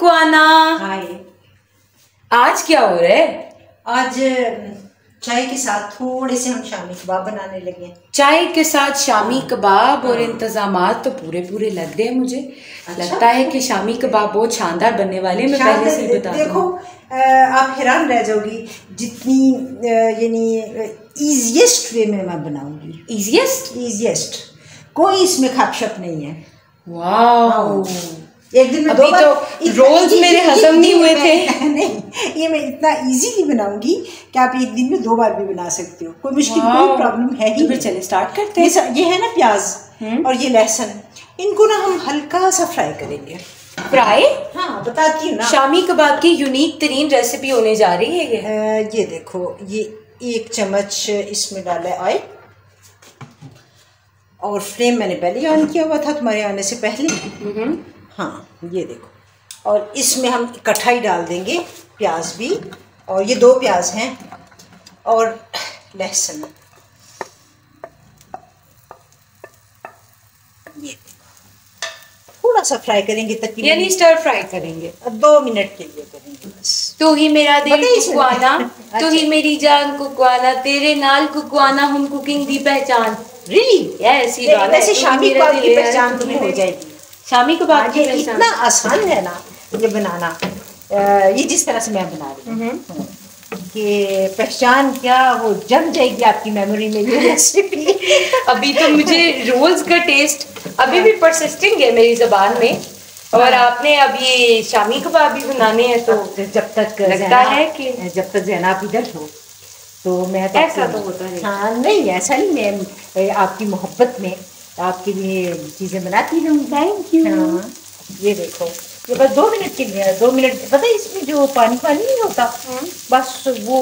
कुकवाना। हाय। आज क्या हो रहा है? आज चाय के साथ थोड़े से हम शामी कबाब बनाने लगे। चाय के साथ शामी कबाब और इंतजामात तो पूरे पूरे लग रहे हैं मुझे। अच्छा? लगता है कि शामी कबाब बहुत शानदार बनने वाले हैं। मैं पहले से ही बता देखो, आप हैरान रह जाओगी जितनी यानी इजीएस्ट वे में मैं बनाऊंगी। इजीएस्ट कोई इसमें खपशप नहीं है। वाह, एक दिन में अभी तो रोल्स मेरे हजम नहीं हुए थे। नहीं, ये मैं इतना इजीली बनाऊंगी कि आप एक दिन में 2 बार भी बना सकते हो। कोई मुश्किल कोई प्रॉब्लम है ही। तो फिर चलिए स्टार्ट करते हैं। ये है ना प्याज और ये लहसुन, इनको ना हम हल्का सा फ्राई करेंगे। फ्राई? हाँ, बताती हूँ ना। शामी कबाब की यूनिक तरीन रेसिपी होने जा रही है ये देखो, ये 1 चम्मच इसमें डाला है ऑयल, और फ्लेम मैंने पहले ही ऑन किया हुआ था तुम्हारे आने से पहले। हाँ, ये देखो, और इसमें हम इकट्ठा ही डाल देंगे प्याज भी, और ये 2 प्याज हैं और लहसुन। ये थोड़ा सा फ्राई करेंगे तकरीबन, यानी स्टर फ्राई करेंगे। 2 मिनट के लिए करेंगे बस। तू ही मेरा दिल कुकवाना, तू ही अच्छा। मेरी जान कुकवाना, तेरे नाल कुकवाना हम कुकिंग दी पहचान। रियली? ऐसी वैसे शामी कबाब की पहचान तुम्हें हो जाएगी। शामी कबाब की पहचान इतना आसान है ना ये बनाना। ये जिस तरह से मैं बना रही हूँ कि पहचान क्या, वो जम जाएगी आपकी मेमोरी में ये रेसिपी। अभी तो मुझे रोल्स का टेस्ट अभी भी परसिस्टिंग है मेरी ज़बान में, और आपने अब ये शामी कबाब भी बनाने हैं, तो जब तक लगता है कि जब तक ज़ैनब इधर हो तो मैं तो ऐसा तो होता है। हाँ, नहीं ऐसा नहीं, मैं आपकी मोहब्बत में आपके लिए चीज़ें बनाती रहूँ। Thank you. हाँ, ये देखो, ये बस 2 मिनट के लिए, 2 मिनट। पता है इसमें जो पानी नहीं होता, बस वो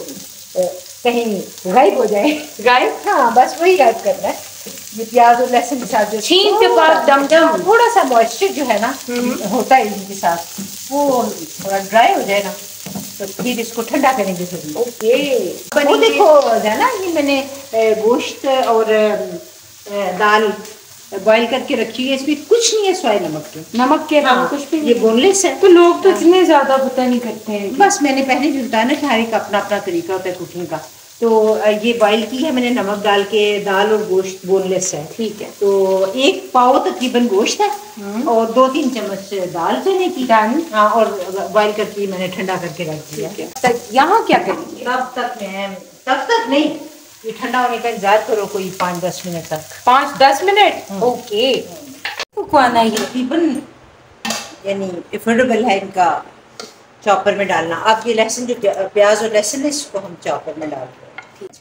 कहीं गायब हो जाए। गायब? हाँ, बस वही गायब करना है। ये प्याज और लहसुन के साथ जो छीन के बाद दम थोड़ा सा मॉइस्चर जो है ना होता है इनके साथ, वो थोड़ा ड्राई हो जाए ना, तो फिर इसको ठंडा करेंगे थोड़ी। ओके। वो देखो है ना, ये मैंने गोश्त और दाल बॉईल करके रखी है, इसमें कुछ नहीं है सिवाय नमक के हाँ, कुछ भी ये बोनलेस है। तो लोग तो इतने ज्यादा पता नहीं करते हैं। बस मैंने पहले भी बताया ना कि हर एक अपना अपना तरीका होता है कुकिंग का। तो ये बॉईल की है मैंने नमक डाल के, दाल और गोश्त बोनलेस है। ठीक है। तो 1 पाव तकरीबन गोश्त है और 2-3 चम्मच दाल चने की दाल। हाँ, और बॉईल करके मैंने ठंडा करके रख दिया। यहाँ क्या करेंगे? तब तक नहीं, ये ठंडा होने का इंतजार करो कोई 5-10 मिनट तक। 5-10 मिनट? ओके। कुकवाना ये तकरीबन यानी एफोर्डेबल है इनका चॉपर में डालना। आप ये लहसुन जो प्याज और लहसुन है इसको हम चॉपर में डाल दें।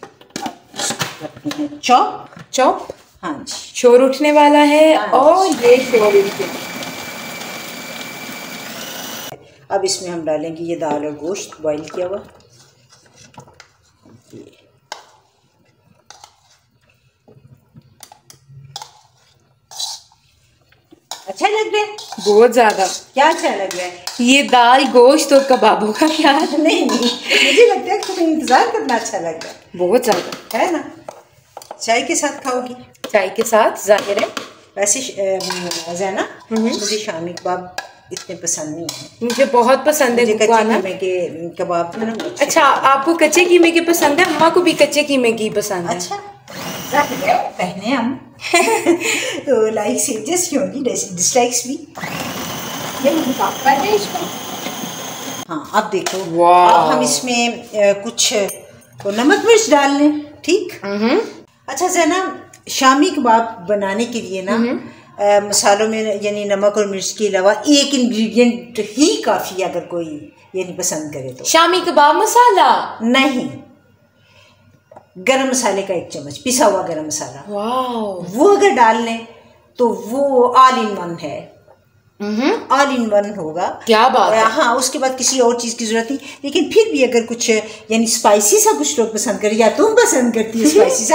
चॉप। हाँ जी, शोर उठने वाला है। और ये शोर उठने, अब इसमें हम डालेंगे ये दाल और गोश्त बॉईल किया हुआ। अच्छा लग रहा है? बहुत ज्यादा। क्या अच्छा लग रहा है? ये दाल गोश्त और कबाबों का क्या? नहीं, मुझे लगता है कि तुम्हें इंतजार करना अच्छा लग रहा है। बहुत ज्यादा है ना? चाय के साथ खाओगी? चाय के साथ जाहिर है। वैसे ज़ैना, मुझे शामी कबाब इतने पसंद नहीं है। मुझे बहुत पसंद है कच्चे कीमे के कबाब जो ना। अच्छा, आपको कच्चे कीमे की पसंद है? अम्मा को भी कच्चे कीमे की पसंद है। अच्छा, पहने हम तो लाइक सीरियस भी होंगी, डिसलाइक्स भी। ये है इसमें। हाँ, अब देखो, अब हम इसमें कुछ नमक मिर्च डाल लें। ठीक। अच्छा ज़ैना, शामी कबाब बनाने के लिए ना मसालों में यानी नमक और मिर्च के अलावा एक इंग्रेडिएंट ही काफ़ी है, अगर कोई ये नहीं पसंद करे तो। शामी कबाब मसाला? नहीं, गरम मसाले का 1 चम्मच पिसा हुआ गरम मसाला। वाह। वो अगर डाल लें तो वो ऑल इन वन है। ऑल इन वन होगा। क्या बात है। हाँ, उसके बाद किसी और चीज़ की ज़रूरत नहीं। लेकिन फिर भी अगर कुछ यानी स्पाइसी सा कुछ लोग पसंद करें, या तुम पसंद करती हो स्पाइसी सा,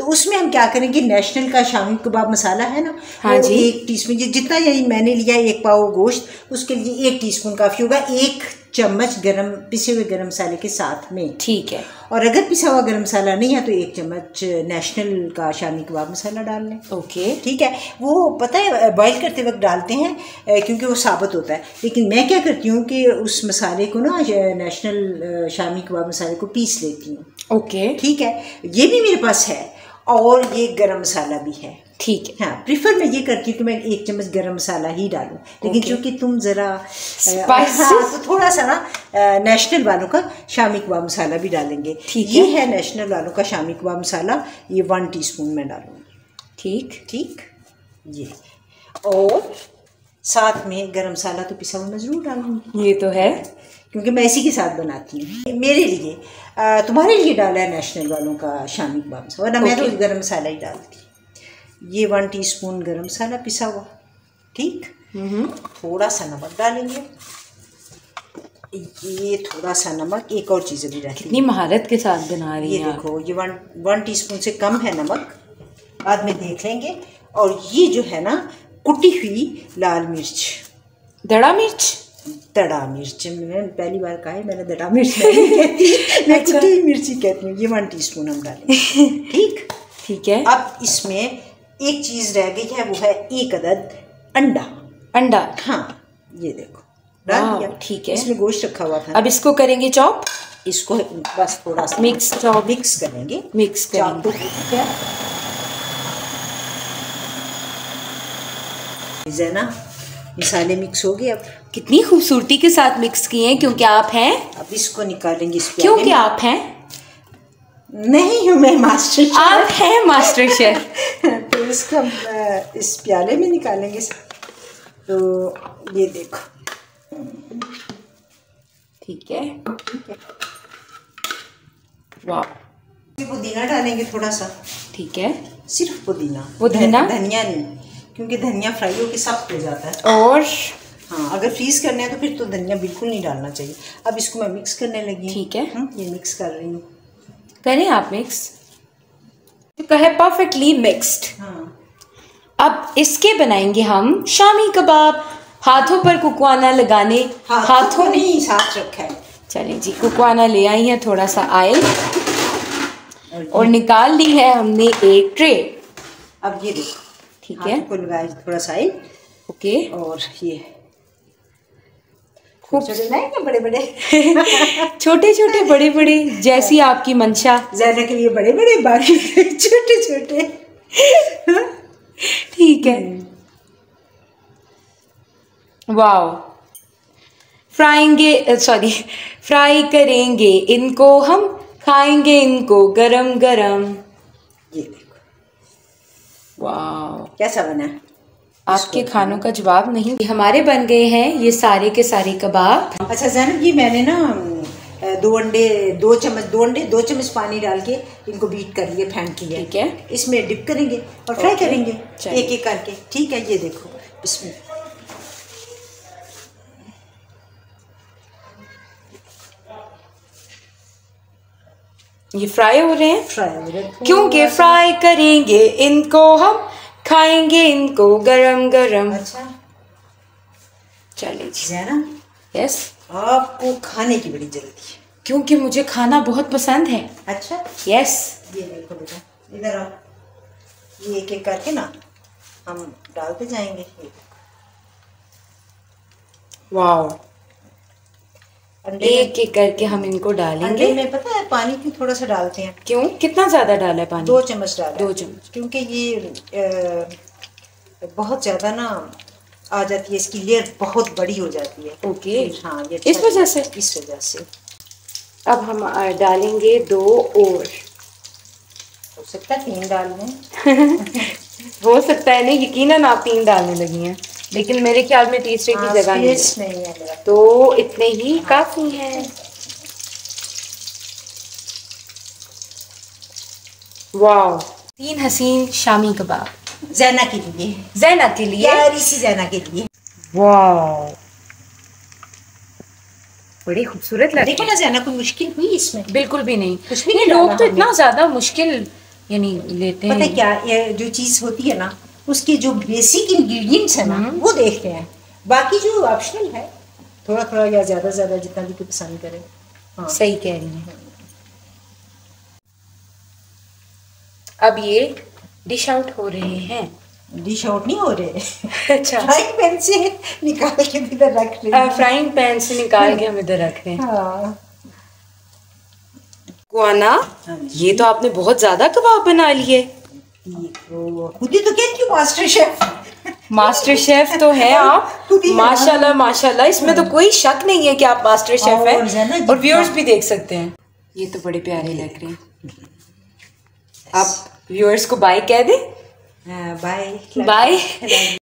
तो उसमें हम क्या करेंगे, नेशनल का शामी कबाब मसाला है ना, हाँ जी, 1 टीस्पून, जितना यही मैंने लिया 1 पाव गोश्त, उसके लिए 1 टीस्पून काफ़ी होगा। 1 चम्मच पिसे हुए गरम मसाले के साथ में, ठीक है। और अगर पिसा हुआ गरम मसाला नहीं है तो 1 चम्मच नेशनल का शामी कबाब मसाला डाल लें। ओके, ठीक है। वो पता है बॉईल करते वक्त डालते हैं क्योंकि वो साबुत होता है, लेकिन मैं क्या करती हूँ कि उस मसाले को ना, नेशनल शामी कबाब मसाले को पीस लेती हूँ। ओके, ठीक है, ये भी मेरे पास है और ये गरम मसाला भी है। ठीक है। हाँ, प्रीफर मैं ये करती हूँ कि मैं 1 चम्मच गरम मसाला ही डालूं, लेकिन चूंकि तुम ज़रा तो थोड़ा सा ना नेशनल वालों का शामी कबाब मसाला भी डालेंगे। ये है नेशनल वालों का शामी कबाब मसाला, ये 1 टीस्पून में डालूंगी। ठीक, ये, और साथ में गरम मसाला तो पिसा हुआ मैं ज़रूर डालूंगी। ये तो है, क्योंकि मैं इसी के साथ बनाती हूँ। मेरे लिए, तुम्हारे लिए डाला है नेशनल वालों का शामी कबाब मसाला, वरना मैं तो गरम मसाला ही डालती। ये 1 टीस्पून गरम मसाला पिसा हुआ। ठीक, थोड़ा सा नमक डालेंगे, ये थोड़ा सा नमक। एक और चीज़ भी रहती है, कितनी महारत के साथ बना रही है। ये देखो, ये 1 टीस्पून से कम है नमक, बाद में देख लेंगे। और ये जो है ना, कुटी हुई लाल मिर्च, दड़ा मिर्च, मैंने पहली बार कहा है, मैंने दड़ा मिर्च नहीं कहती, मैं कुटी हुई मिर्ची कहती हूँ। ये 1 टीस्पून हम डालेंगे। ठीक है। अब इसमें एक चीज़ रह गई है, वो है 1 अदद अंडा। हाँ, ये देखो डाल दिया। ठीक है, इसमें गोश्त रखा हुआ था। अब इसको करेंगे चॉप, इसको बस थोड़ा सा मिक्स करेंगे। ज़ैना, मसाले मिक्स हो गए। अब कितनी खूबसूरती के साथ मिक्स किए हैं, क्योंकि आप हैं। अब इसको निकालेंगे इस प्याले क्योंकि में। आप हैं? नहीं हूँ मैं मास्टर शेफ। आप हैं मास्टर शेफ। तो इसको हम इस प्याले में निकालेंगे। तो ये देखो, ठीक है। वाह, पुदीना डालेंगे थोड़ा सा। ठीक है, सिर्फ पुदीना, वो धनिया नहीं, क्योंकि धनिया फ्राई होके सख्त हो जाता है। और हाँ, अगर फ्रीज करना है तो फिर तो धनिया बिल्कुल नहीं डालना चाहिए। अब इसको मैं मिक्स करने लगी। ठीक है, ये मिक्स कर रही हूँ। करें आप मिक्स, तो है परफेक्टली मिक्स्ड। हाँ, अब इसके बनाएंगे हम शामी कबाब। हाथों पर कुकवाना लगाने, हाथों नहीं साथ रखा है। चलें जी, कुकवाना ले आई है, थोड़ा सा आयल, और निकाल ली है हमने एक ट्रे। अब ये देखो, ठीक है, को लगाए थोड़ा सा आयल। ओके, और ये खूब छोटे बड़े बड़े छोटे छोटे बड़े बड़े, जैसी आपकी मंशा। ज़ैना के लिए बड़े बड़े, बाकी छोटे छोटे। ठीक है। वाओ, फ्राई करेंगे इनको हम, खाएंगे इनको गरम गरम। ये देखो, वाओ, कैसा बना? आपके खानों का जवाब नहीं। हमारे बन गए हैं ये सारे के सारे कबाब। अच्छा ज़ैनब, ये मैंने ना 2 चम्मच पानी डाल के इनको बीट कर लिए, फेंट लिया। ठीक है, इसमें डिप करेंगे और फ्राई करेंगे एक एक करके। ठीक है, ये देखो, इसमें ये फ्राई हो रहे हैं, क्योंकि फ्राई करेंगे इनको हम, खाएंगे इनको गरम गरम। अच्छा, चलिए जी। ज़ैना, यस, आपको खाने की बड़ी जल्दी है। क्योंकि मुझे खाना बहुत पसंद है। अच्छा, यस। ये देखो बेटा, इधर आओ, ये एक एक करके ना हम डालते जाएंगे। वाओ, एक एक करके हम इनको डालेंगे। अंडे में पता है पानी क्यों थोड़ा सा डालते हैं? क्यों, कितना ज्यादा डाला है पानी? 2 चम्मच डाला। 2 चम्मच, क्योंकि ये बहुत ज्यादा ना आ जाती है, इसकी लेयर बहुत बड़ी हो जाती है। ओके, हाँ, ये इस वजह से। अब हम डालेंगे 2 और, हो सकता है 3 डाल दें। हो सकता है, नहीं यकीनन आप 3 डालने लगी हैं, लेकिन मेरे ख्याल में तीसरे की जगह नहीं है, तो इतने ही काफी हैं। वाओ, 3 हसीन शामी कबाब ज़ैना के लिए, यार इसी ज़ैना के लिए। वाओ, बड़ी खूबसूरत लग रही है। देखो ना ज़ैना, कोई मुश्किल हुई इसमें? बिल्कुल भी नहीं। कुछ भी नहीं, लोग तो इतना ज्यादा मुश्किल यानी लेते पता हैं। है क्या, ये जो चीज होती है ना, उसके जो बेसिक इंग्रेडिएंट्स है ना वो देखते हैं, बाकी जो ऑप्शनल है थोड़ा थोड़ा या ज्यादा ज्यादा जितना भी कोई पसंद करे। हाँ सही कह रही हैं। अब ये डिश आउट हो रहे हैं। डिश आउट नहीं हो रहे। अच्छा, फ्राइंग पैन से निकाल के इधर रख रहे हैं। फ्राइंग पैन से निकाल के हम इधर रख रहे हैं। हाँ कुआना, ये तो आपने बहुत ज्यादा कबाब बना लिए। ये तो खुद ही तो कहती हूँ मास्टर शेफ। मास्टर शेफ तो है आप, माशाल्लाह माशाल्लाह, इसमें तो कोई शक नहीं है कि आप मास्टर शेफ हैं। और व्यूअर्स भी देख सकते हैं, ये तो बड़े प्यारे लग रहे हैं। आप व्यूअर्स को बाय कह दें। Bye bye.